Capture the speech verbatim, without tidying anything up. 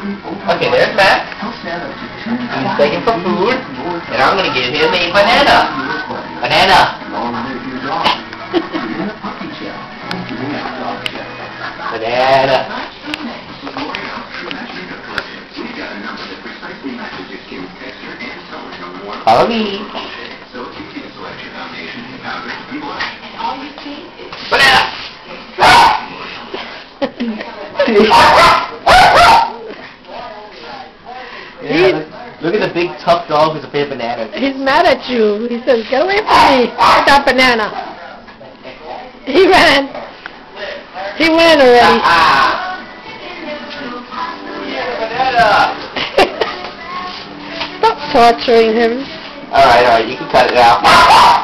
Okay, there's Matt. He's begging for food, and I'm gonna give him a banana. Banana. Banana. Follow me. Banana. Yeah, look, look at the big tough dog who's afraid of bananas. He's mad at you. He says, "Get away from me with that banana." He ran. He ran already. Banana. Stop torturing him. Alright, alright, you can cut it out.